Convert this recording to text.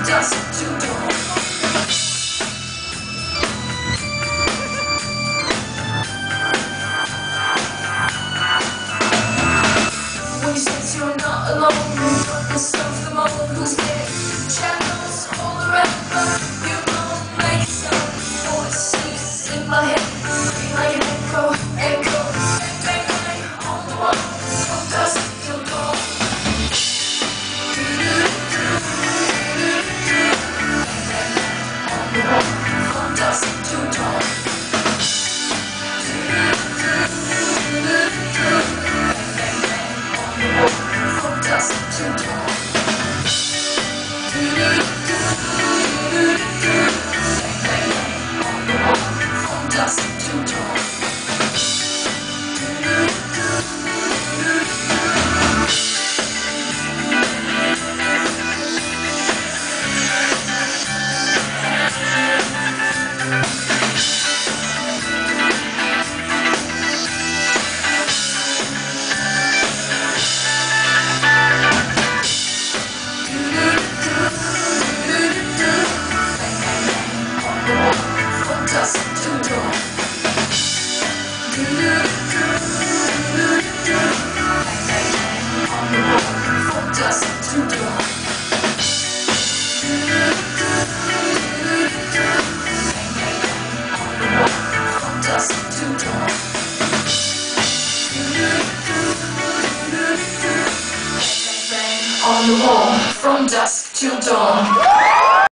dusk till dawn. When you sense you're not alone, you've got yourself the mold who's dead. Shadows all around, but you won't make a sound. Voices in my head, like an echo, echo, bang, bang, bang on the wall, from dusk till dawn. On the wall, from dusk till dawn. From dusk till dawn. From dusk till dawn. From dusk till dawn. From dusk till dawn. From dusk till dawn. On the wall, from dusk till dawn.